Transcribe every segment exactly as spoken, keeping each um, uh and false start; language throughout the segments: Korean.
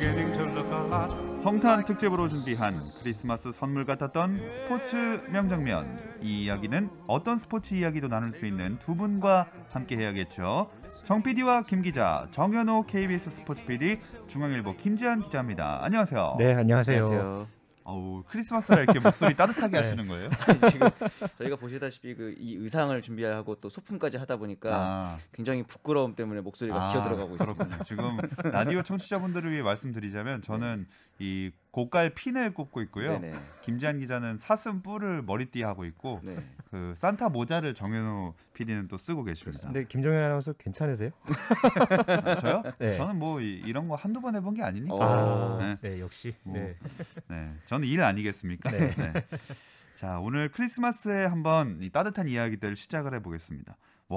beginning to look a lot. 성탄 특집으로 준비한 크리스마스 선물 같았던 스포츠 명장면. 이 이야기는 어떤 스포츠 이야기도 나눌 수 있는 두 분과 함께 해야겠죠. 정 피디와 김 기자, 정현호 케이비에스 스포츠 피디, 중앙일보 김지한 기자입니다. 안녕하세요. 네, 안녕하세요. 안녕하세요. 어우, 크리스마스라 이렇게 목소리 따뜻하게 네. 하시는 거예요? 아니, 지금 저희가 보시다시피 그 이 의상을 준비하고 또 소품까지 하다 보니까 아, 굉장히 부끄러움 때문에 목소리가 아, 기어 들어가고 있습니다. 그렇군요. 지금 라디오 청취자분들을 위해 말씀드리자면 저는 이 고깔 핀을 꼽고 있고요. 네네. 김지한 기자는 사슴 뿔을 머리띠에 하고 있고 네. 그 산타 모자를 정현호 피디는 또 쓰고 계십니다. 근데 김정현 아나운서 괜찮으세요? 아, 저요? 네. 저는 뭐 이, 이런 거 한두 번 해본 게 아니니까. 어. 네. 네, 역시. 뭐. 네. 네, 저는 일 아니겠습니까? 네. 네. 자, 오늘 크리스마스에 한번 이 따뜻한 이야기들 시작을 해보겠습니다.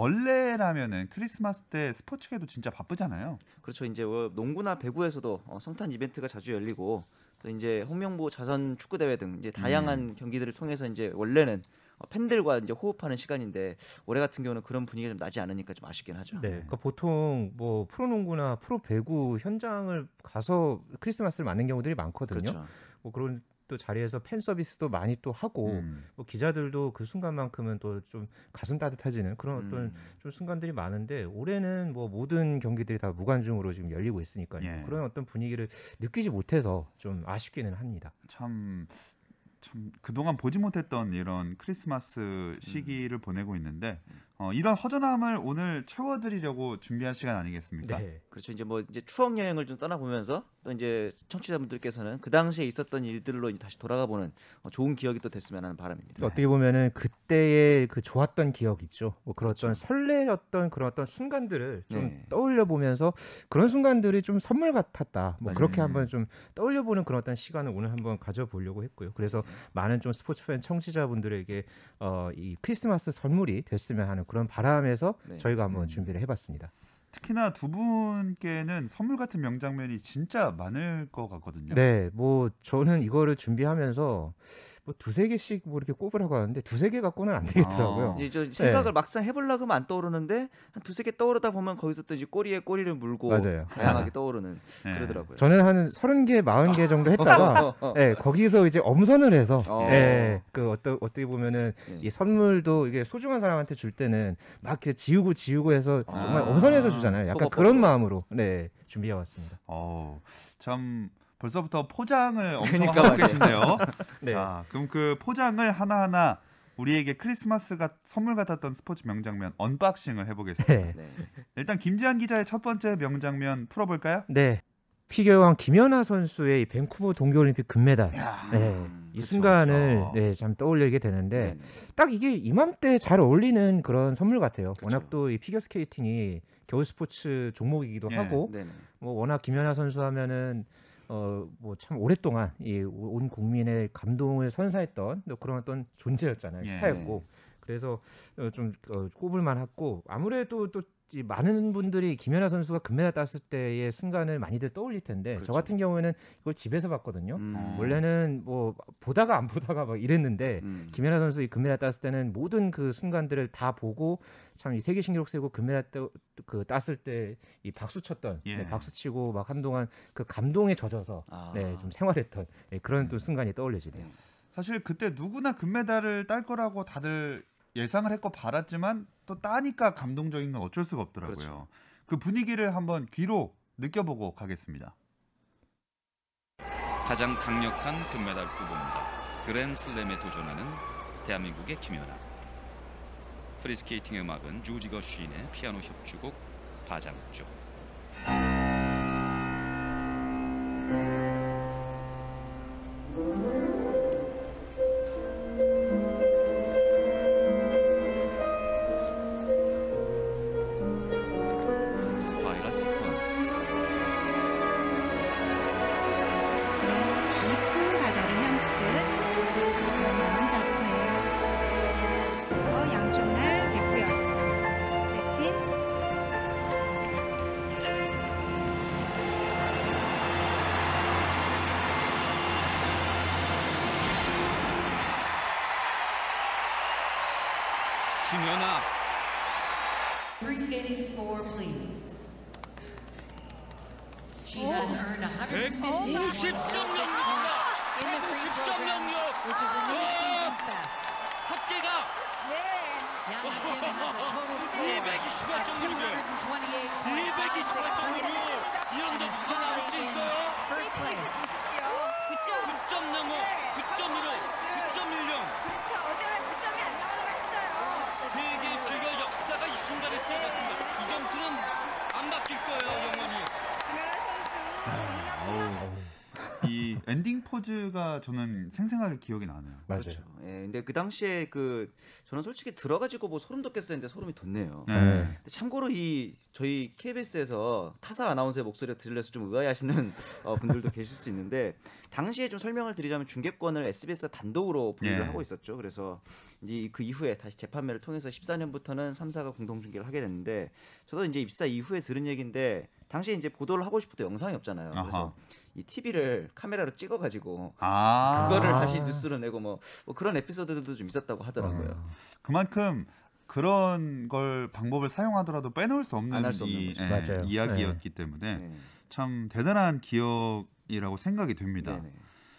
원래라면은 크리스마스 때 스포츠계도 진짜 바쁘잖아요. 그렇죠. 이제 뭐 농구나 배구에서도 어, 성탄 이벤트가 자주 열리고 또 이제 홍명보 자선 축구 대회 등 이제 다양한 음. 경기들을 통해서 이제 원래는 어, 팬들과 이제 호흡하는 시간인데 올해 같은 경우는 그런 분위기가 좀 나지 않으니까 좀 아쉽긴 하죠. 네. 그러니까 보통 뭐 프로농구나 프로배구 현장을 가서 크리스마스를 맞는 경우들이 많거든요. 그렇죠. 뭐 그런 또 자리에서 팬 서비스도 많이 또 하고 음. 뭐 기자들도 그 순간만큼은 또 좀 가슴 따뜻해지는 그런 어떤 음. 좀 순간들이 많은데 올해는 뭐 모든 경기들이 다 무관중으로 지금 열리고 있으니까요. 예. 그런 어떤 분위기를 느끼지 못해서 좀 아쉽기는 합니다. 참, 참 그동안 보지 못했던 이런 크리스마스 시기를 보내고 있는데 어, 이런 허전함을 오늘 채워드리려고 준비한 시간 아니겠습니까? 네. 그렇죠. 이제 뭐 이제 추억 여행을 좀 떠나보면서 또 이제 청취자분들께서는 그 당시에 있었던 일들로 이제 다시 돌아가보는 어, 좋은 기억이 또 됐으면 하는 바람입니다. 어떻게 보면은 그때의 그 좋았던 기억 있죠. 뭐 그런 어떤 그렇죠. 설레었던 그런 어떤 순간들을 좀 네. 떠올려 보면서 그런 순간들이 좀 선물 같았다. 뭐 맞아요. 그렇게 한번 좀 떠올려 보는 그런 어떤 시간을 오늘 한번 가져보려고 했고요. 그래서 많은 좀 스포츠 팬 청취자분들에게 어, 이 크리스마스 선물이 됐으면 하는 그런 바람에서 네. 저희가 한번 음. 준비를 해봤습니다. 특히나 두 분께는 선물 같은 명장면이 진짜 많을 것 같거든요. 네, 뭐 저는 이거를 준비하면서 뭐 두세 개씩 뭐 이렇게 꼽으라고 하는데 두세 개 갖고는 안 되겠더라고요. 아. 이제 저 생각을 네. 막상 해보려고 하면 안 떠오르는데 한 두세 개 떠오르다 보면 거기서 또 이제 꼬리에 꼬리를 물고 맞아요. 다양하게 떠오르는 네. 그러더라고요. 저는 한 서른 개, 마흔 개 정도 했다가 네, 거기서 이제 엄선을 해서 어. 네, 그 어떠, 어떻게 보면은 네. 이 선물도 이게 소중한 사람한테 줄 때는 막 이렇게 지우고 지우고 해서 정말 아. 엄선해서 주잖아요. 약간 속어 그런 뻗고. 마음으로 네, 준비해 왔습니다. 어, 참 벌써부터 포장을 엄청 그러니까 하고 말이에요. 계신데요. 네. 자, 그럼 그 포장을 하나하나 우리에게 크리스마스가 선물 같았던 스포츠 명장면 언박싱을 해보겠습니다. 네. 네. 일단 김지한 기자의 첫 번째 명장면 풀어볼까요? 네. 피겨왕 김연아 선수의 이 밴쿠버 동계올림픽 금메달. 네. 이 그쵸, 순간을 그쵸. 네, 참 떠올리게 되는데 네. 딱 이게 이맘때 잘 어울리는 그런 선물 같아요. 그쵸. 워낙 또 이 피겨스케이팅이 겨울 스포츠 종목이기도 예. 하고 네. 네. 뭐 워낙 김연아 선수 하면은 어 뭐 참 오랫동안 이 온 국민의 감동을 선사했던 또 그런 어떤 존재였잖아요. 예. 스타였고 그래서 어, 좀 어, 꼽을만 했고 아무래도 또 이 많은 분들이 김연아 선수가 금메달 땄을 때의 순간을 많이들 떠올릴 텐데 그렇죠. 저 같은 경우에는 이걸 집에서 봤거든요. 음. 어. 원래는 뭐 보다가 안 보다가 막 이랬는데 음. 김연아 선수 이 금메달 땄을 때는 모든 그 순간들을 다 보고 참 이 세계 신기록 세고 금메달 따, 그 땄을 때 이 박수 쳤던 예. 네, 박수 치고 막 한동안 그 감동에 젖어서 아. 네, 좀 생활했던 네, 그런 또 순간이 떠올려지네요. 사실 그때 누구나 금메달을 딸 거라고 다들 예상을 했고 바랐지만 또 따니까 감동적인 건 어쩔 수가 없더라고요. 그렇죠. 그 분위기를 한번 귀로 느껴보고 가겠습니다. 가장 강력한 금메달 후보입니다. 그랜슬램에 도전하는 대한민국의 김연아. 프리스케이팅의 음악은 조지 거쉬인의 피아노 협주곡 바자극조. 스파이럴 시퀀스. 깊은 바다를 향치듯 그런 자태예요. 어, 양쪽 날 됐고요. 데스틴. 김연아. Free skating score, please. She has earned one hundred fifty 백오십 점 영역입니다. in the free 백오십 점 program, 영역. which is a new season's best. 합계가 Yang Kim has a total score 이백이십팔 of two hundred twenty-eight point five six 이백이십팔 점으로 points 이런 and is 점수가 나올 수 currently in 있어요. first place. 구 점 영오, 구 점 일오, 구 점 일영. 그렇죠. 어제는 구 점이 안 나오려고 했어요. 세계 비결 역사가 이 순간에 쓰여졌습니다. 이 점수는 안 바뀔 거예요, 영원히. 김연아 선수. 어우, 이 엔딩 포즈가 저는 생생하게 기억이 나네요. 맞아요. 그렇죠. 예, 근데 그 당시에 그 저는 솔직히 들어가지고 뭐 소름 돋겠어 했는데 소름이 돋네요. 네. 근데 참고로 이 저희 케이비에스에서 타사 아나운서의 목소리가 들려서 좀 의아해하시는 어, 분들도 계실 수 있는데 당시에 좀 설명을 드리자면 중계권을 에스비에스가 단독으로 분리를 예. 하고 있었죠. 그래서 이제 그 이후에 다시 재판매를 통해서 십사 년부터는 삼 사가 공동 중계를 하게 됐는데 저도 이제 입사 이후에 들은 얘기인데 당시에 이제 보도를 하고 싶어도 영상이 없잖아요. 그래서 아하. 이 티비를 카메라로 찍어가지고 아, 그거를 아. 다시 뉴스로 내고 뭐, 뭐 그런 에피소드들도 좀 있었다고 하더라고요. 어. 그만큼 그런 걸 방법을 사용하더라도 빼놓을 수 없는 안할수 없는 이, 거죠. 예, 맞아요. 이야기였기 때문에 네. 참 대단한 기억이라고 생각이 됩니다. 네네.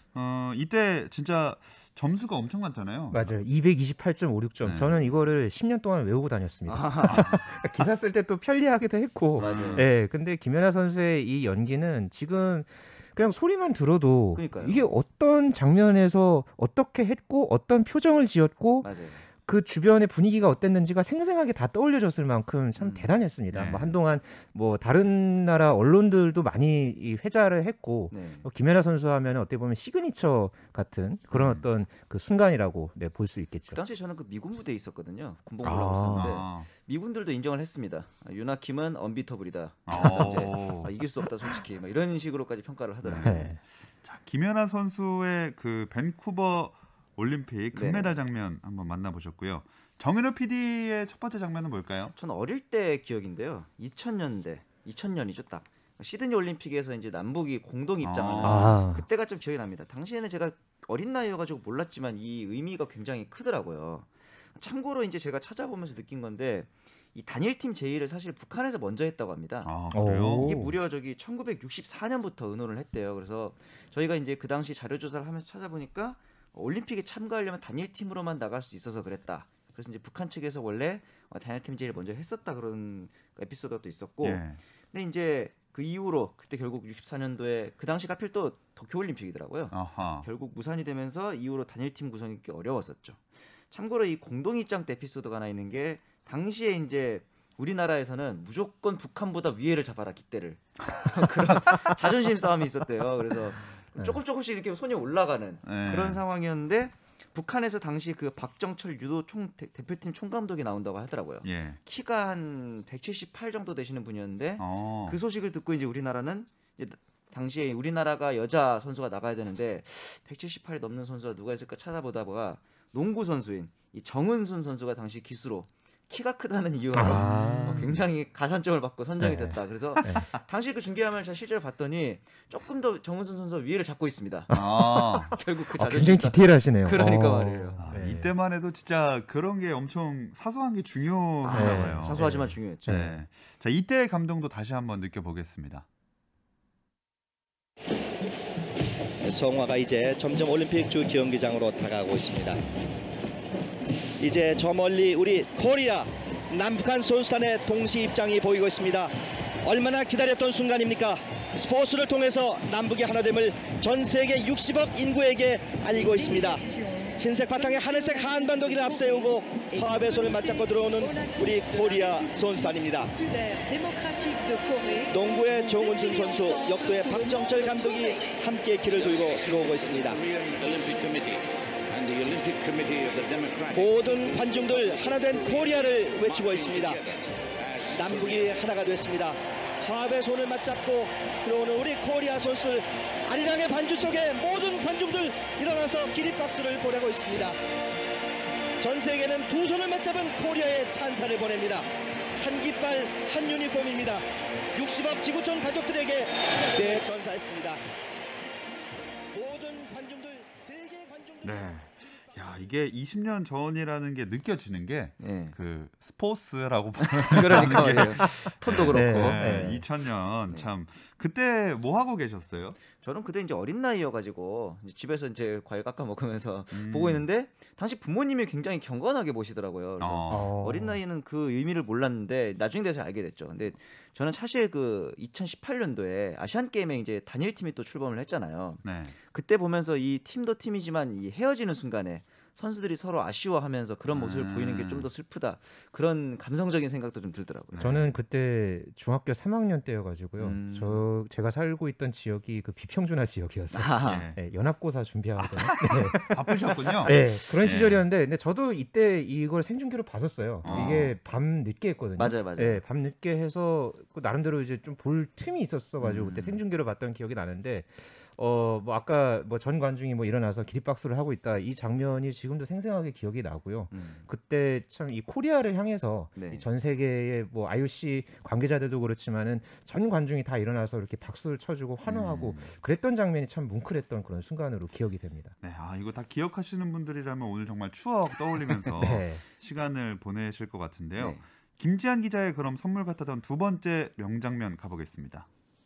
어, 이때 진짜 점수가 엄청났잖아요. 맞아요. 이백이십팔 점 오육 점. 네. 저는 이거를 십 년 동안 외우고 다녔습니다. 아, 기사 쓸 때 또 편리하기도 했고. 맞아요. 예. 근데 김연아 선수의 이 연기는 지금 그냥 소리만 들어도 그러니까요. 이게 어떤 장면에서 어떻게 했고 어떤 표정을 지었고 맞아요. 그 주변의 분위기가 어땠는지가 생생하게 다 떠올려졌을 만큼 참 음. 대단했습니다. 네. 뭐 한동안 뭐 다른 나라 언론들도 많이 이 회자를 했고 네. 어, 김연아 선수 하면 어떻게 보면 시그니처 같은 그런 음. 어떤 그 순간이라고 네, 볼 수 있겠죠. 그 당시에 저는 그 미군 부대에 있었거든요. 군복무를 하고 아. 있었는데 아. 미군들도 인정을 했습니다. 아, 유나킴은 언비터블이다. 어. 그래서 이제 아, 이길 수 없다 솔직히 막 이런 식으로까지 평가를 하더라고요. 네. 자, 김연아 선수의 그 밴쿠버 올림픽 금메달 장면 한번 만나보셨고요. 정현우 피디의 첫 번째 장면은 뭘까요? 저는 어릴 때 기억인데요. 이천 년대, 이천 년이죠 딱. 시드니 올림픽에서 이제 남북이 공동 입장하는 아. 그때가 좀 기억이 납니다. 당시에는 제가 어린 나이여가지고 몰랐지만 이 의미가 굉장히 크더라고요. 참고로 이제 제가 찾아보면서 느낀 건데 이 단일팀 제의를 사실 북한에서 먼저 했다고 합니다. 아, 그래요? 오. 이게 무려 저기 천구백육십사 년부터 의논을 했대요. 그래서 저희가 이제 그 당시 자료 조사를 하면서 찾아보니까 올림픽에 참가하려면 단일팀으로만 나갈 수 있어서 그랬다. 그래서 이제 북한 측에서 원래 단일팀 제의를 먼저 했었다 그런 에피소드가 또 있었고, 예. 근데 이제 그 이후로 그때 결국 육십사 년도에 그 당시 하필 또 도쿄 올림픽이더라고요. 아하. 결국 무산이 되면서 이후로 단일팀 구성이 꽤 어려웠었죠. 참고로 이 공동 입장 때 에피소드가 하나 있는 게 당시에 이제 우리나라에서는 무조건 북한보다 위에를 잡아라 기대를 그런 자존심 싸움이 있었대요. 그래서 조금 조금씩 이렇게 손이 올라가는 네. 그런 상황이었는데 북한에서 당시 그 박정철 유도 총 대, 대표팀 총감독이 나온다고 하더라고요. 예. 키가 한 백칠십팔 정도 되시는 분이었는데 어. 그 소식을 듣고 이제 우리나라는 이제 당시에 우리나라가 여자 선수가 나가야 되는데 백칠십팔이 넘는 선수가 누가 있을까 찾아보다가 농구 선수인 이 정은순 선수가 당시 기수로 키가 크다는 이유로 아. 어, 굉장히 가산점을 받고 선정이 네. 됐다. 그래서 네. 당시 그 중계화면을 제가 실제로 봤더니 조금 더 정은순 선수가 위에를 잡고 있습니다. 아. 결국 그 아, 자존심 굉장히 싸움. 디테일하시네요. 그러니까 어. 말이에요. 아, 네. 이때만 해도 진짜 그런 게 엄청 사소한 게 중요하나 네. 봐요. 사소하지만 네. 중요했죠. 네. 자, 이때의 감동도 다시 한번 느껴보겠습니다. 성화가 이제 점점 올림픽 주 경기장으로 다가가고 있습니다. 이제 저 멀리 우리 코리아 남북한 선수단의 동시 입장이 보이고 있습니다. 얼마나 기다렸던 순간입니까? 스포츠를 통해서 남북의 하나됨을 전 세계 육십억 인구에게 알리고 있습니다. 흰색 바탕에 하늘색 한반도기를 앞세우고 화합의 손을 맞잡고 들어오는 우리 코리아 선수단입니다. 농구의 정은순 선수, 역도의 박정철 감독이 함께 길을 들고 들어오고 있습니다. 모든 관중들 하나된 코리아를 외치고 있습니다. 남북이 하나가 됐습니다. 화합의 손을 맞잡고 들어오는 우리 코리아 선수들, 아리랑의 반주 속에 모든 관중들 일어나서 기립박수를 보내고 있습니다. 전 세계는 두 손을 맞잡은 코리아의 찬사를 보냅니다. 한 깃발 한 유니폼입니다. 육십억 지구촌 가족들에게 네, 선사했습니다. 모든 관중들, 세계 관중들. 네. 야, 이게 이십 년 전이라는 게 느껴지는 게 그 네. 스포츠라고 그러니까 말이에요. 톤도 그렇고. 네, 네. 이천 년 네. 참 그때 뭐 하고 계셨어요? 저는 그때 이제 어린 나이여가지고 이제 집에서 이제 과일 깎아 먹으면서 음. 보고 있는데 당시 부모님이 굉장히 경건하게 보시더라고요. 그래서 어. 어린 나이에는 그 의미를 몰랐는데 나중에 돼서 알게 됐죠. 근데 저는 사실 그 이천십팔 년도에 아시안 게임에 이제 단일 팀이 또 출범을 했잖아요. 네. 그때 보면서 이 팀도 팀이지만 이 헤어지는 순간에 선수들이 서로 아쉬워하면서 그런 모습을 음. 보이는 게 좀 더 슬프다. 그런 감성적인 생각도 좀 들더라고요. 저는 그때 중학교 삼 학년 때여가지고요. 음. 저 제가 살고 있던 지역이 그 비평준화 지역이었어요. 아, 예. 네, 연합고사 준비하거든요. 네. 바쁘셨군요. 네, 그런 네. 시절이었는데, 근데 저도 이때 이걸 생중계로 봤었어요. 어. 이게 밤 늦게 했거든요. 맞아요, 맞아요. 네, 밤 늦게 해서 그 나름대로 이제 좀 볼 틈이 있었어가지고 음. 그때 생중계로 봤던 기억이 나는데, 어 뭐 아까 뭐 전 관중이 뭐 일어나서 기립박수를 하고 있다 이 장면이 지금도 생생하게 기억이 나고요. 음. 그때 참 이 코리아를 향해서 네. 이전 세계의 뭐 아이오씨 관계자들도 그렇지만은 전 관중이 다 일어나서 이렇게 박수를 쳐주고 환호하고 음. 그랬던 장면이 참 뭉클했던 그런 순간으로 기억이 됩니다. 네, 아 이거 다 기억하시는 분들이라면 오늘 정말 추억 떠올리면서 네. 시간을 보내실 것 같은데요. 네. 김지한 기자의 그럼 선물 같았던 두 번째 명장면 가보겠습니다.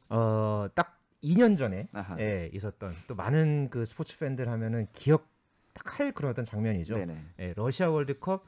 어, 딱 이 년 전에 아하. 예, 있었던 또 많은 그 스포츠 팬들 하면은 기억 딱 할 그런 어떤 장면이죠. 네네. 예, 러시아 월드컵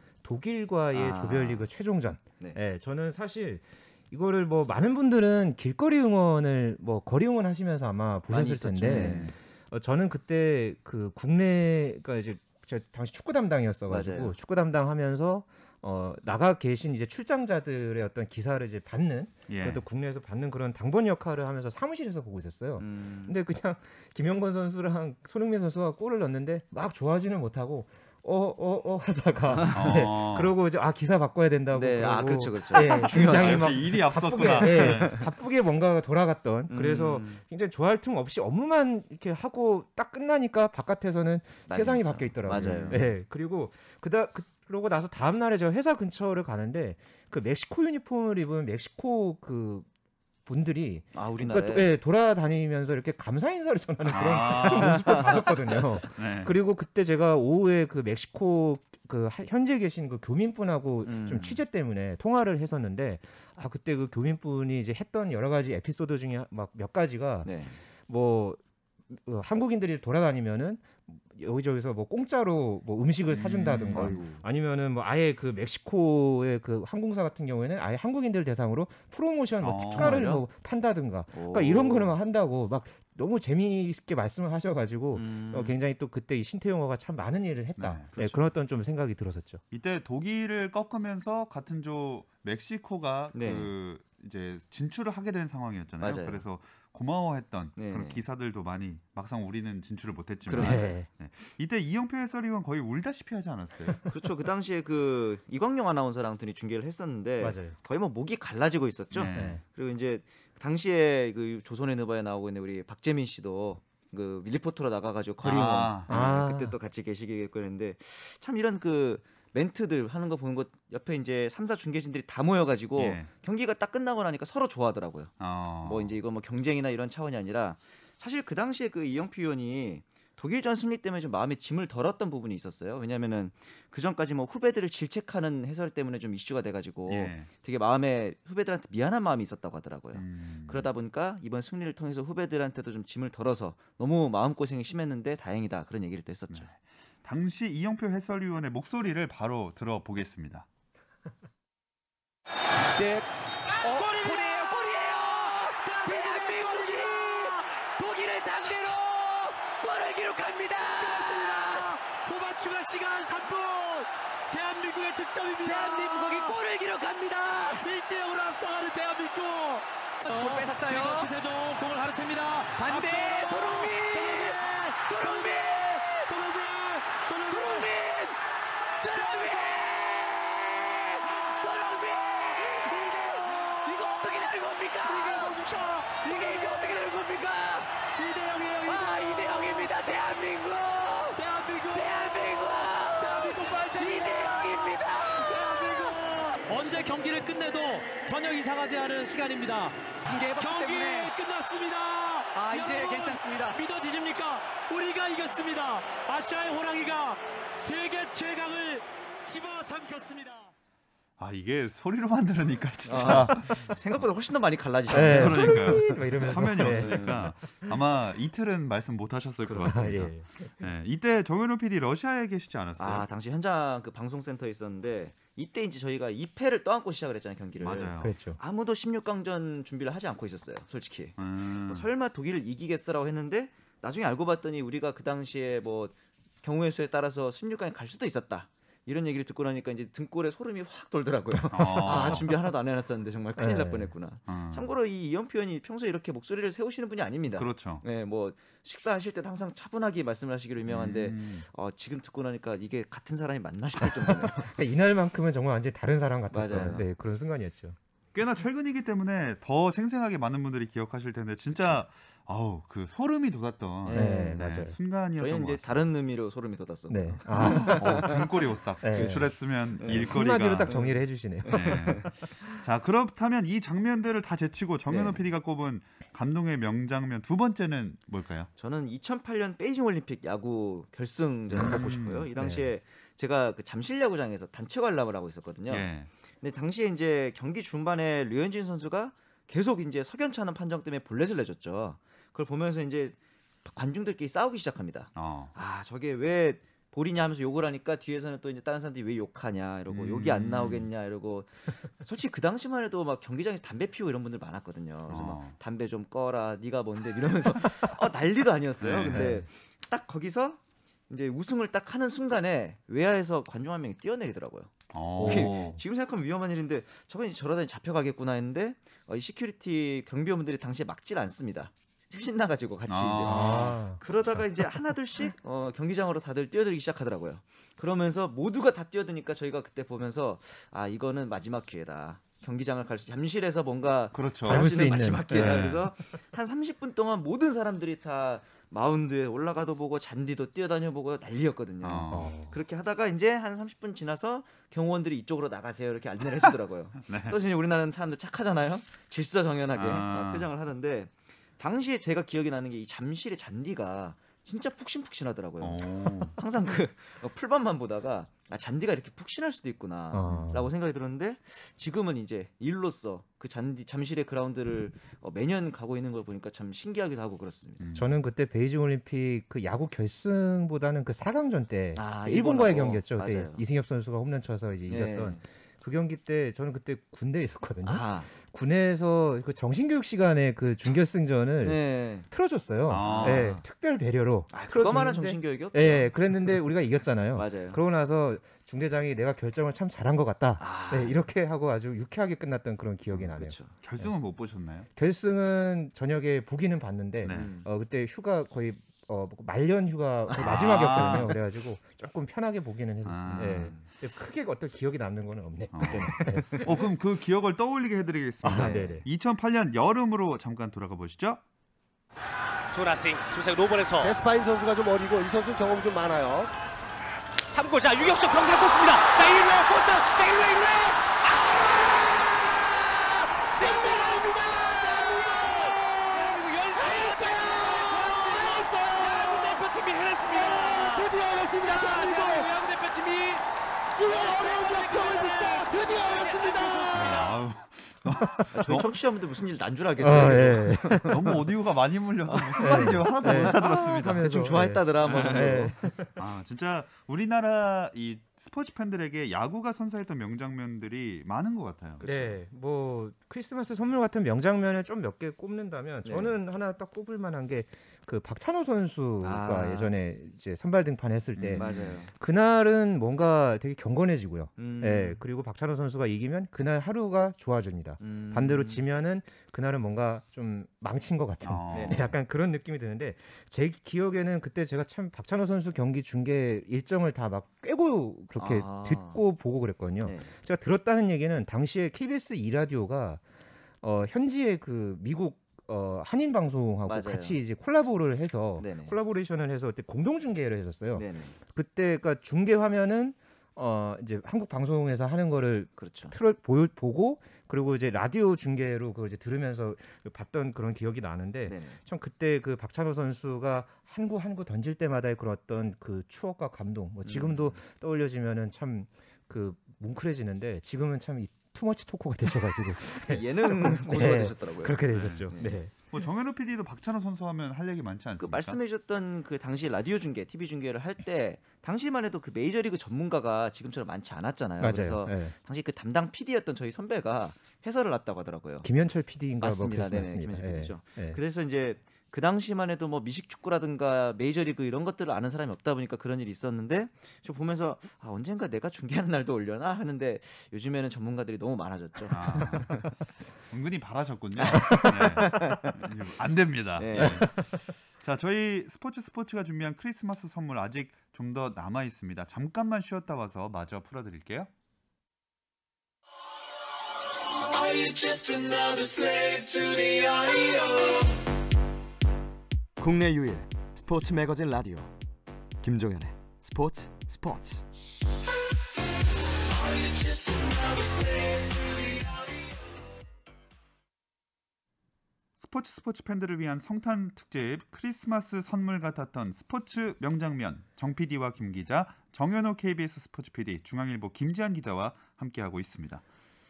독일과의 아. 조별리그 최종전. 네. 예, 저는 사실 이거를 뭐 많은 분들은 길거리 응원을 뭐 거리 응원 하시면서 아마 많이 보셨을 있었죠. 텐데 네. 어, 저는 그때 그 국내가 이제 제가 당시 축구 담당이었어가지고 맞아요. 축구 담당하면서 어, 나가 계신 이제 출장자들의 어떤 기사를 이제 받는 예. 그것도 국내에서 받는 그런 당번 역할을 하면서 사무실에서 보고 있었어요. 음. 근데 그냥 김영건 선수랑 손흥민 선수가 골을 넣는데 막 좋아하지는 못하고 어 어 어 하다가 네, 어. 그러고 이제 아 기사 바꿔야 된다고 네, 그러고 아 그렇죠, 그렇죠. 네, 굉장히 막 역시 일이 바쁘게 앞섰구나. 네, 바쁘게 뭔가가 돌아갔던 그래서 음. 굉장히 좋아할 틈 없이 업무만 이렇게 하고 딱 끝나니까 바깥에서는 난리 세상이 났죠. 바뀌어 있더라고요. 맞아요. 네, 그리고 그다 그, 그러고 나서 다음 날에 저 회사 근처를 가는데 그 멕시코 유니폼을 입은 멕시코 그 분들이 아 우리나라에 그러니까 또, 예, 돌아다니면서 이렇게 감사 인사를 전하는 그런 아. 좀 모습을 봤었거든요. 네. 그리고 그때 제가 오후에 그 멕시코 그 하- 현지에 계신 그 교민분하고 음. 좀 취재 때문에 통화를 했었는데 아 그때 그 교민분이 이제 했던 여러 가지 에피소드 중에 막 몇 가지가 네. 뭐 어, 한국인들이 돌아다니면은 여기저기서 뭐 공짜로 뭐 음식을 사준다든가 음, 아니면은 뭐 아예 그 멕시코의 그 항공사 같은 경우에는 아예 한국인들 대상으로 프로모션 뭐 어, 특가를 정말요? 뭐 판다든가 그러니까 오. 이런 거는 한다고 막 너무 재미있게 말씀을 하셔가지고 음. 어, 굉장히 또 그때 이 신태용어가 참 많은 일을 했다. 네, 네, 그렇죠. 그런 어떤 좀 생각이 들었었죠. 이때 독일을 꺾으면서 같은 조 멕시코가 네. 그 이제 진출을 하게 된 상황이었잖아요. 맞아요. 그래서 고마워했던 네. 그런 기사들도 많이 막상 우리는 진출을 못했지만 그러네요. 네. 이때 이영표 해설위원 거의 울다시피 하지 않았어요? 그렇죠. 그 당시에 그 이광용 아나운서랑 둘이 중계를 했었는데 맞아요. 거의 뭐 목이 갈라지고 있었죠. 네. 네. 그리고 이제 당시에 그 조선의 느바에 나오고 있는 우리 박재민 씨도 그 리포터로 나가가지고 거리 응원 아. 네, 아. 그때 또 같이 계시겠고 했는데 참 이런 그 멘트들 하는 거 보는 것 옆에 이제 삼 사 중계진들이 다 모여가지고 예. 경기가 딱 끝나고 나니까 서로 좋아하더라고요. 어. 뭐 이제 이거 뭐 경쟁이나 이런 차원이 아니라 사실 그 당시에 그 이영표 의원이 독일전 승리 때문에 좀 마음에 짐을 덜었던 부분이 있었어요. 왜냐면은 그 전까지 뭐 후배들을 질책하는 해설 때문에 좀 이슈가 돼가지고 예. 되게 마음에 후배들한테 미안한 마음이 있었다고 하더라고요. 음. 그러다 보니까 이번 승리를 통해서 후배들한테도 좀 짐을 덜어서 너무 마음고생이 심했는데 다행이다 그런 얘기를 또 했었죠. 네. 당시 이영표 해설위원의 목소리를 바로 들어보겠습니다. 네. 어, 골이에요, 골이에요. 대한민국이 독일을 상대로 골을 기록합니다. 후반 추가 시간 삼 분. 대한민국의 득점입니다. 대한민국이 골을 기록합니다. 일 대 영으로 앞서가는 대한민국. 공 뺏었어요. 최세종 공을 가로챕니다. 반대 앞서. 손흥민. 손흥민. 손흥민. 손흥민. 손흥민. 손흥민. 손흥민. 이거 어떻게 되는 겁니까? 이게 뭡니까? 이게 이제 어떻게 되는 겁니까? 이 대 영이에요. 아, 이 대 영입니다. 대한민국. 대한민국. 대한민국. 대한민국 발생. 이 대 영입니다. 대한민국. 언제 경기를 끝내도 전혀 이상하지 않은 시간입니다. 중계해봤기 경기 때문에 끝났습니다. 아 이제 여러분, 괜찮습니다. 믿어지십니까? 우리가 이겼습니다. 아시아의 호랑이가 세계 최강을 집어삼켰습니다. 아 이게 소리로만 들으니까 진짜 아, 생각보다 훨씬 더 많이 갈라지셨네요. 네, 그러니까요. 막 이러면서 화면이 네. 없으니까 아마 이틀은 말씀 못 하셨을 것 같습니다. 아, 예. 네, 이때 정현우 피디 러시아에 계시지 않았어요? 아 당시 현장 그 방송센터에 있었는데 이때 이제 저희가 이 패를 떠안고 시작을 했잖아요 경기를. 맞아요. 그렇죠. 아무도 십육 강전 준비를 하지 않고 있었어요 솔직히. 음. 뭐 설마 독일을 이기겠어라고 했는데 나중에 알고 봤더니 우리가 그 당시에 뭐 경우의 수에 따라서 십육 강에 갈 수도 있었다. 이런 얘기를 듣고 나니까 이제 등골에 소름이 확 돌더라고요. 아. 아 준비 하나도 안 해놨었는데 정말 큰일 날 네. 뻔했구나. 음. 참고로 이 이현표 의원이 평소에 이렇게 목소리를 세우시는 분이 아닙니다. 그렇죠. 네, 뭐 식사하실 때 항상 차분하게 말씀을 하시기로 유명한데 음. 어, 지금 듣고 나니까 이게 같은 사람이 맞나 싶을 정도네요. 그러니까 이날만큼은 정말 완전히 다른 사람 같았던 맞아요. 네, 그런 순간이었죠. 꽤나 최근이기 때문에 더 생생하게 많은 분들이 기억하실 텐데 진짜 아우 그 소름이 돋았던 네, 맞아요. 순간이었던 저희는 것 이제 같습니다. 다른 의미로 소름이 돋았어. 네. 아, 어, 등골이 오싹 네. 지출했으면 네. 일거리가 한마디로 딱 정리를 해주시네요. 네. 자 그렇다면 이 장면들을 다 제치고 정현우 네. 피디가 꼽은 감동의 명장면 두 번째는 뭘까요? 저는 이천팔 년 베이징 올림픽 야구 결승전을 음. 꼽고 싶어요. 이 당시에 제가 그 잠실 야구장에서 단체 관람을 하고 있었거든요. 예. 근데 당시에 이제 경기 중반에 류현진 선수가 계속 이제 석연치 않은 판정 때문에 볼넷을 내줬죠. 그걸 보면서 이제 관중들끼리 싸우기 시작합니다. 어. 아 저게 왜 볼이냐 하면서 욕을 하니까 뒤에서는 또 이제 다른 사람들이 왜 욕하냐 이러고 음. 욕이 안 나오겠냐 이러고 솔직히 그 당시만 해도 막 경기장에서 담배 피우고 이런 분들 많았거든요. 그래서 막 어. 담배 좀 꺼라 네가 뭔데 이러면서 어, 난리도 아니었어요. 네. 근데 딱 거기서 이제 우승을 딱 하는 순간에 외야에서 관중 한 명이 뛰어내리더라고요. 어. 지금 생각하면 위험한 일인데 저번에 저러다니 잡혀가겠구나 했는데 어, 이 시큐리티 경비원분들이 당시에 막질 않습니다. 신나가지고 같이 이제 아, 그러다가 이제 하나둘씩 어, 경기장으로 다들 뛰어들기 시작하더라고요. 그러면서 모두가 다 뛰어드니까 저희가 그때 보면서 아 이거는 마지막 기회다. 경기장을 갈 수 잠실에서 뭔가 그렇죠. 할 밟을 수 수 있는 있는. 마지막 기회다. 네. 그래서 한 삼십 분 동안 모든 사람들이 다 마운드에 올라가도 보고 잔디도 뛰어다녀 보고 난리였거든요. 어. 어. 그렇게 하다가 이제 한 삼십 분 지나서 경호원들이 이쪽으로 나가세요 이렇게 안내를 해주더라고요. 네. 또 이제 우리나라는 사람들 착하잖아요. 질서정연하게 아. 어, 표정을 하던데 당시에 제가 기억이 나는 게 이 잠실의 잔디가 진짜 푹신푹신하더라고요. 어. 항상 그 어, 풀밭만 보다가 아, 잔디가 이렇게 푹신할 수도 있구나라고 어. 생각이 들었는데 지금은 이제 일로서 그 잔디 잠실의 그라운드를 어, 매년 가고 있는 걸 보니까 참 신기하기도 하고 그렇습니다. 음. 저는 그때 베이징 올림픽 그 야구 결승보다는 그 사 강전 때 아, 그 일본과의 일본하고. 경기였죠. 그때 맞아요. 이승엽 선수가 홈런 쳐서 이제 네. 이겼던 그 경기 때 저는 그때 군대에 있었거든요. 아, 군에서 그 정신교육 시간에 그 준결승전을 네. 틀어줬어요. 아. 네, 특별 배려로. 아, 그거만한 틀어줬는데, 정신교육이 없죠. 예, 그랬는데 우리가 이겼잖아요. 맞아요. 그러고 나서 중대장이 내가 결정을 참 잘한 것 같다. 아, 네, 이렇게 하고 아주 유쾌하게 끝났던 그런 기억이 나네요. 그렇죠. 결승은 못 보셨나요? 결승은 저녁에 보기는 봤는데 네. 음. 어, 그때 휴가 거의 어, 말년 휴가 거의 마지막이었거든요. 그래가지고 조금 편하게 보기는 했었어요. 아. 예. 근데 크게 어떤 기억이 남는 거는 없네. 어. 그때는. 네. 어 그럼 그 기억을 떠올리게 해드리겠습니다. 아, 네네. 이천팔 년 여름으로 잠깐 돌아가 보시죠. 조나싱 투색 로벌에서 에스파인 선수가 좀 어리고 이 선수 경험이 좀 많아요. 삼 구 자 유격수 병살 꽂습니다. 자 일 루에 포스트 자 일 루에 일 루에 아! 땡땡아입니다. 대한민국 연승 야구 대표팀이 해냈습니다. 드디어 해냈습니다. 자, 대한민국. 대한민국 야구 대표팀이 이 어려운 역경을 듣고 드디어 해냈습니다. 아유, 아, 저희 어? 청취자분들 무슨 일 난 줄 어, 알겠어요. 예. 너무 오디오가 많이 물려서 무슨 말인지 하나도 네. 못 알아들었습니다. 하면서, 대충 좋아했다더라 뭐 정도. 네. 아 진짜 우리나라 이 스포츠 팬들에게 야구가 선사했던 명장면들이 많은 것 같아요. 네, 뭐 크리스마스 선물 같은 명장면을 좀 몇 개 꼽는다면 네. 저는 하나 딱 꼽을 만한 게 그 박찬호 선수가 아. 예전에 이제 선발 등판했을 때 음, 맞아요. 그날은 뭔가 되게 경건해지고요. 음. 예, 그리고 박찬호 선수가 이기면 그날 하루가 좋아집니다. 음. 반대로 지면은 그날은 뭔가 좀 망친 것 같은 어. 네네. 약간 그런 느낌이 드는데 제 기억에는 그때 제가 참 박찬호 선수 경기 중계 일정을 다 막 꿰고 그렇게 아. 듣고 보고 그랬거든요. 네. 제가 들었다는 얘기는 당시에 케이비에스 이 라디오가 어, 현지의 그 미국 어, 한인 방송하고 맞아요. 같이 이제 콜라보를 해서 네네. 콜라보레이션을 해서 그때 공동 중계를 했었어요. 네네. 그때 그러니까 중계 화면은 어 이제 한국 방송에서 하는 거를 그렇죠. 틀어 보여 보고 그리고 이제 라디오 중계로 그걸 이제 들으면서 봤던 그런 기억이 나는데 네네. 참 그때 그 박찬호 선수가 한 구 한 구 던질 때마다의 그런 어떤 그 추억과 감동 뭐 지금도 음. 떠올려지면은 참 그 뭉클해지는데 지금은 참 이 투머치 토커가 되셔가지고 예능 고수가 네, 되셨더라고요. 그렇게 되셨죠. 네. 네. 뭐 정현우 피디도 박찬호 선수 하면 할 얘기 많지 그 않습니까? 말씀해주셨던 그 당시 라디오 중계, 티비 중계를 할 때 당시만 해도 그 메이저리그 전문가가 지금처럼 많지 않았잖아요. 맞아요. 그래서 네. 당시 그 담당 피디였던 저희 선배가 해설을 했다고 하더라고요. 김현철 피디인가 맞습니다. 뭐 네네, 맞습니다. 김현철 피디죠. 네. 그래서 이제 그 당시만 해도 뭐 미식축구라든가 메이저리그 이런 것들을 아는 사람이 없다 보니까 그런 일이 있었는데 저 보면서 아, 언젠가 내가 중계하는 날도 올려나 하는데 요즘에는 전문가들이 너무 많아졌죠. 아, 은근히 바라셨군요. 네. 안 됩니다. 네. 네. 자, 저희 스포츠 스포츠가 준비한 크리스마스 선물 아직 좀 더 남아 있습니다. 잠깐만 쉬었다 와서 마저 풀어드릴게요. 국내 유일 스포츠 매거진 라디오 김종현의 스포츠 스포츠. 스포츠 스포츠 팬들을 위한 성탄 특집 크리스마스 선물 같았던 스포츠 명장면 정 피디와 김 기자, 정현호 케이비에스 스포츠 피디, 중앙일보 김지한 기자와 함께하고 있습니다.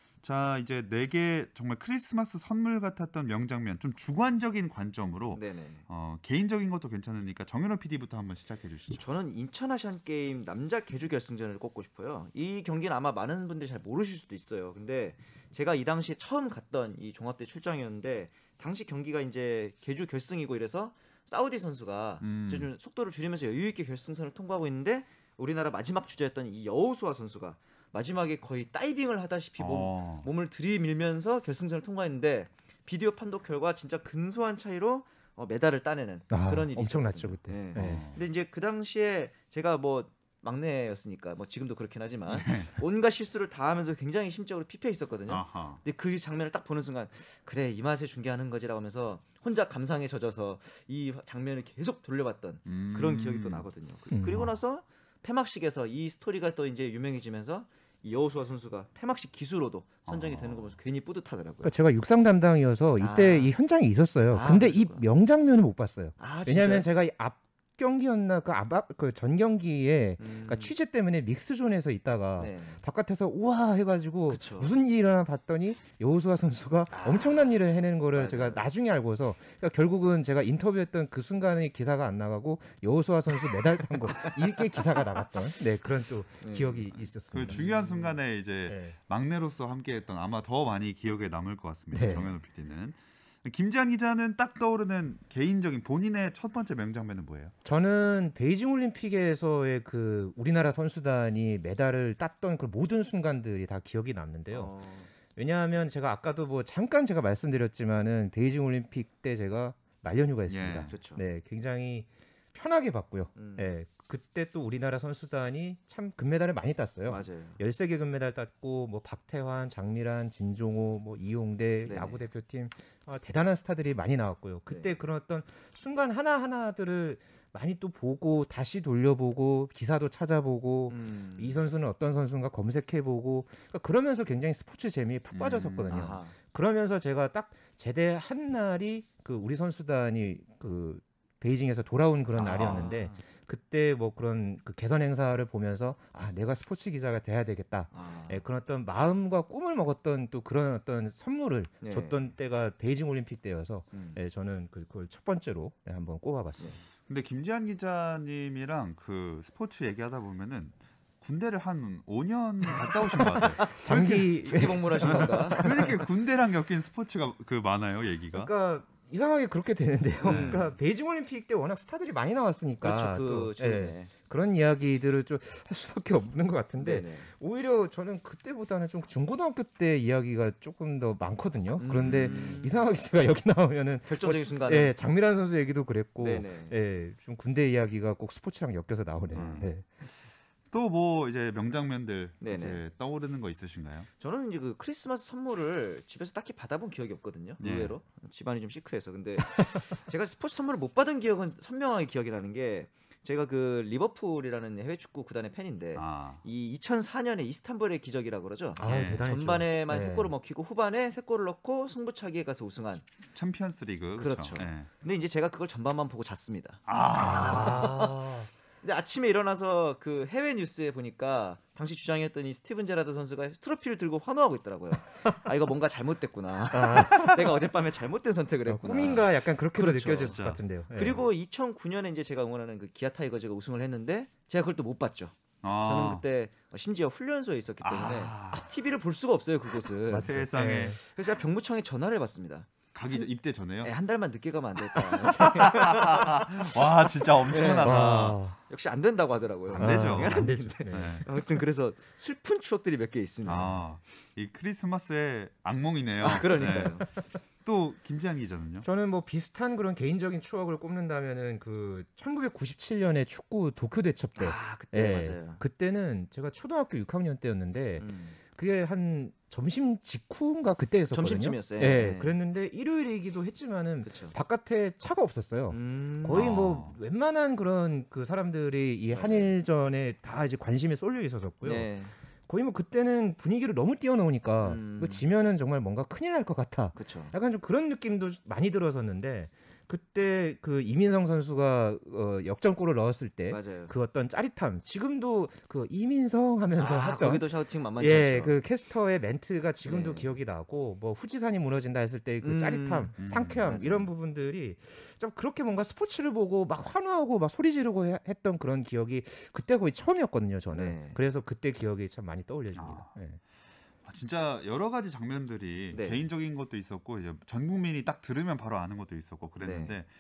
자, 이제 네 개 정말 크리스마스 선물 같았던 명장면 좀 주관적인 관점으로 네네. 어, 개인적인 것도 괜찮으니까 정현호 피디부터 한번 시작해 주시죠. 저는 인천 아시안 게임 남자 계주 결승전을 꼽고 싶어요. 이 경기는 아마 많은 분들이 잘 모르실 수도 있어요. 근데 제가 이 당시에 처음 갔던 이 종합대 출장이었는데 당시 경기가 이제 계주 결승이고 이래서 사우디 선수가 음. 이제 좀 속도를 줄이면서 여유 있게 결승선을 통과하고 있는데 우리나라 마지막 주자였던 이 여우수아 선수가 마지막에 거의 다이빙을 하다시피 몸, 어. 몸을 들이밀면서 결승선을 통과했는데 비디오 판독 결과 진짜 근소한 차이로 어, 메달을 따내는 아, 그런 일이 엄청났죠 있었거든요. 그때. 네. 네. 근데 이제 그 당시에 제가 뭐 막내였으니까 뭐 지금도 그렇긴 하지만 네. 온갖 실수를 다 하면서 굉장히 심적으로 피폐 있었거든요. 아하. 근데 그 장면을 딱 보는 순간 그래 이 맛에 중계하는 거지라고 하면서 혼자 감상에 젖어서 이 장면을 계속 돌려봤던 음. 그런 기억이 또 나거든요. 그- 음. 그리고 나서 폐막식에서 이 스토리가 또 이제 유명해지면서 이 여우수아 선수가 폐막식 기수로도 선정이 되는 거 보면서 괜히 뿌듯하더라고요. 그러니까 제가 육상 담당이어서 이때 아. 이 현장에 있었어요. 아, 근데 이 그러셨구나. 명장면을 못 봤어요. 아, 왜냐하면 진짜요? 제가 이 앞 경기였나 그앞그전 경기에 음. 그러니까 취재 때문에 믹스존에서 있다가 네. 바깥에서 우와 해가지고 그쵸. 무슨 일이 일어나 봤더니 여우수아 선수가 아. 엄청난 일을 해내는 거를 맞아요. 제가 나중에 알고서 그러니까 결국은 제가 인터뷰했던 그 순간에 기사가 안 나가고 여우수아 선수 메달 탄 거 이게 기사가 나갔던 네 그런 또 네. 기억이 그 있었습니다. 중요한 순간에 이제 네. 막내로서 함께했던 아마 더 많이 기억에 남을 것 같습니다. 네. 정현우 피디는. 김지한 기자는 딱 떠오르는 개인적인 본인의 첫 번째 명장면은 뭐예요? 저는 베이징 올림픽에서의 그 우리나라 선수단이 메달을 땄던 그 모든 순간들이 다 기억이 남는데요. 어, 왜냐하면 제가 아까도 뭐 잠깐 제가 말씀드렸지만은 베이징 올림픽 때 제가 말년휴가였습니다. 예. 그렇죠. 네, 굉장히 편하게 봤고요. 음. 네, 그때 또 우리나라 선수단이 참 금메달을 많이 땄어요. 맞아요. 열세 개 금메달 땄고 뭐 박태환, 장미란, 진종호, 뭐 이용대 네네. 야구 대표팀 아, 대단한 스타들이 많이 나왔고요. 그때 네. 그런 어떤 순간 하나 하나들을 많이 또 보고 다시 돌려보고 기사도 찾아보고 음. 이 선수는 어떤 선수인가 검색해보고 그러니까 그러면서 굉장히 스포츠 재미에 푹 음, 빠졌었거든요. 아하. 그러면서 제가 딱 제대한 날이 그 우리 선수단이 그 베이징에서 돌아온 그런 아. 날이었는데 그때 뭐 그런 그 개선 행사를 보면서 아 내가 스포츠 기자가 돼야 되겠다. 아. 예, 그런 어떤 마음과 꿈을 먹었던 또 그런 어떤 선물을 네. 줬던 때가 베이징 올림픽 때여서 음. 예, 저는 그- 그걸 첫 번째로 예, 한번 꼽아봤어요. 근데 김지한 기자님이랑 그 스포츠 얘기하다 보면은 군대를 한 오 년 갔다 오신 것 같아요. 장기 장기 복무하신 건가? 왜 이렇게 군대랑 엮인 스포츠가 그 많아요, 얘기가? 그러니까 이상하게 그렇게 되는데요. 네. 그러니까 베이징 올림픽 때 워낙 스타들이 많이 나왔으니까 그렇죠. 그 또, 즈음에. 예, 그런 이야기들을 좀 할 수밖에 없는 것 같은데 네네. 오히려 저는 그때보다는 좀 중고등학교 때 이야기가 조금 더 많거든요. 그런데 음. 이상하게 제가 여기 나오면은 결정적인 순간에. 예, 장미란 선수 얘기도 그랬고 네네. 예, 좀 군대 이야기가 꼭 스포츠랑 엮여서 나오네요. 음. 예. 또 뭐 이제 명장면들 네네. 이제 떠오르는 거 있으신가요? 저는 이제 그 크리스마스 선물을 집에서 딱히 받아본 기억이 없거든요. 예. 의외로 집안이 좀 시크해서 근데 제가 스포츠 선물을 못 받은 기억은 선명하게 기억이 나는 게 제가 그 리버풀이라는 해외 축구 구단의 팬인데 아. 이 이천사 년에 이스탄불의 기적이라고 그러죠. 아, 네. 대단했죠. 전반에만 네. 세 골을 먹히고 후반에 세 골을 넣고 승부차기에 가서 우승한. 챔피언스리그 그렇죠. 네. 근데 이제 제가 그걸 전반만 보고 잤습니다. 아. 근데 아침에 일어나서 그 해외 뉴스에 보니까 당시 주장이었던 이 스티븐 제라드 선수가 트로피를 들고 환호하고 있더라고요. 아 이거 뭔가 잘못됐구나. 아. 내가 어젯밤에 잘못된 선택을 했구나. 꿈인가 약간 그렇게도 그렇죠. 느껴졌을 것 같은데요. 예. 그리고 이천구 년에 이제 제가 응원하는 그 기아 타이거즈가 우승을 했는데 제가 그걸 또 못 봤죠. 아. 저는 그때 심지어 훈련소에 있었기 때문에 아. 티비를 볼 수가 없어요 그곳을. 맞죠. 세상에. 네. 그래서 제가 병무청에 전화를 해봤습니다. 가기 전- 입대 전에요? 네, 한 달만 늦게 가면 안 될까? 와 진짜 엄청나다. 와. 역시 안 된다고 하더라고요. 안 되죠. 아, 안 되죠. 네. 네. 아무튼 그래서 슬픈 추억들이 몇 개 있습니다. 아, 이 크리스마스의 악몽이네요. 아, 그러니까요. 네. 또 김지한 기자는요? 저는 뭐 비슷한 그런 개인적인 추억을 꼽는다면은 그 천구백구십칠 년에 축구 도쿄 대첩 때. 아 그때 예, 맞아요. 그때는 제가 초등학교 육 학년 때였는데 음. 그게 한 점심 직후인가 그때였었거든요. 점심쯤이었어요. 예, 네. 그랬는데 일요일이기도 했지만은 그렇죠. 바깥에 차가 없었어요. 음. 거의 아. 뭐 웬만한 그런 그 사람들이 이 한일전에 다 이제 관심이 쏠려 있었었고요. 네. 거의 뭐 그때는 분위기를 너무 띄워놓으니까 음. 그 지면은 정말 뭔가 큰일 날 것 같아. 그렇죠. 약간 좀 그런 느낌도 많이 들었었는데 그때 그 이민성 선수가 어, 역전골을 넣었을 때 맞아요. 그 어떤 짜릿함 지금도 그 이민성 하면서 아, 했던 거기도 샤우팅 만만치 예, 않죠. 그 캐스터의 멘트가 지금도 네. 기억이 나고 뭐 후지산이 무너진다 했을 때 그 음, 짜릿함, 음, 상쾌함 맞아요. 이런 부분들이 좀 그렇게 뭔가 스포츠를 보고 막 환호하고 막 소리 지르고 해- 했던 그런 기억이 그때 거의 처음이었거든요, 저는. 네. 그래서 그때 기억이 참 많이 떠올려집니다. 아. 예. 아, 진짜 여러 가지 장면들이 네. 개인적인 것도 있었고 이제 전 국민이 딱 들으면 바로 아는 것도 있었고 그랬는데 네.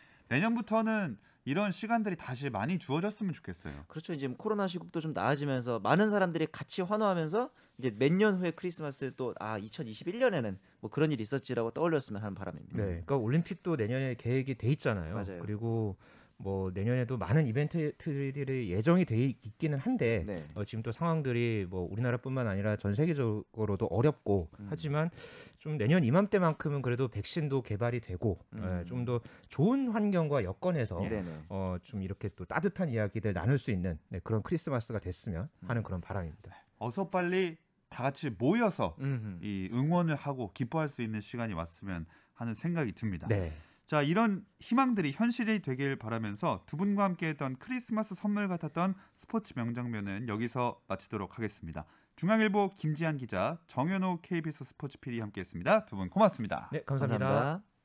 내년부터는 이런 시간들이 다시 많이 주어졌으면 좋겠어요. 그렇죠. 이제 코로나 시국도 좀 나아지면서 많은 사람들이 같이 환호하면서 이제 몇 년 후에 크리스마스 또 아 이천이십일 년에는 뭐 그런 일이 있었지라고 떠올렸으면 하는 바람입니다. 네, 그러니까 올림픽도 내년에 계획이 돼 있잖아요. 맞아요. 그리고 뭐 내년에도 많은 이벤트들이 예정이 돼 있기는 한데 네. 어, 지금 또 상황들이 뭐 우리나라뿐만 아니라 전 세계적으로도 어렵고 음. 하지만 좀 내년 이맘때만큼은 그래도 백신도 개발이 되고 음. 좀 더 좋은 환경과 여건에서 네네. 어, 좀 이렇게 또 따뜻한 이야기들 나눌 수 있는 네, 그런 크리스마스가 됐으면 하는 그런 바람입니다. 어서 빨리 다 같이 모여서 음흠. 이 응원을 하고 기뻐할 수 있는 시간이 왔으면 하는 생각이 듭니다. 네. 자, 이런 희망들이 현실이 되길 바라면서 두 분과 함께했던 크리스마스 선물 같았던 스포츠 명장면은 여기서 마치도록 하겠습니다. 중앙일보 김지한 기자, 정현호 케이비에스 스포츠 피디 함께했습니다. 두 분 고맙습니다. 네, 감사합니다. 감사합니다.